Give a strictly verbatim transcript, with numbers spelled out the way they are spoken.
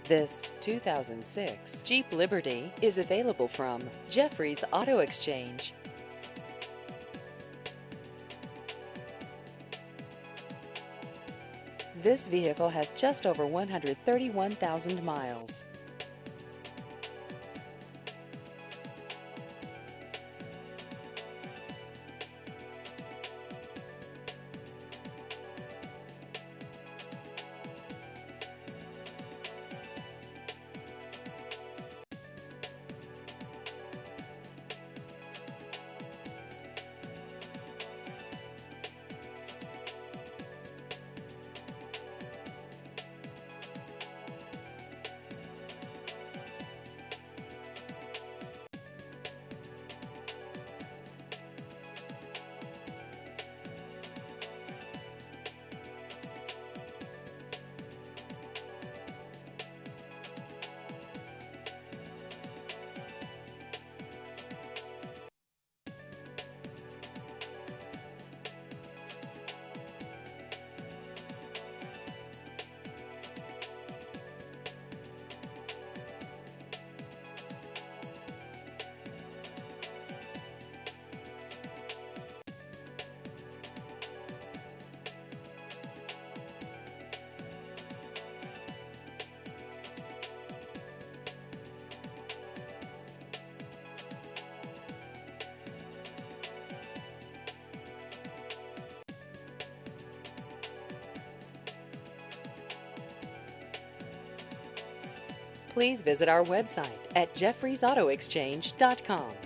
This two thousand six Jeep Liberty is available from Jeffrey's Auto Exchange. This vehicle has just over one hundred thirty-one thousand miles. Please visit our website at jeffreys auto exchange dot com.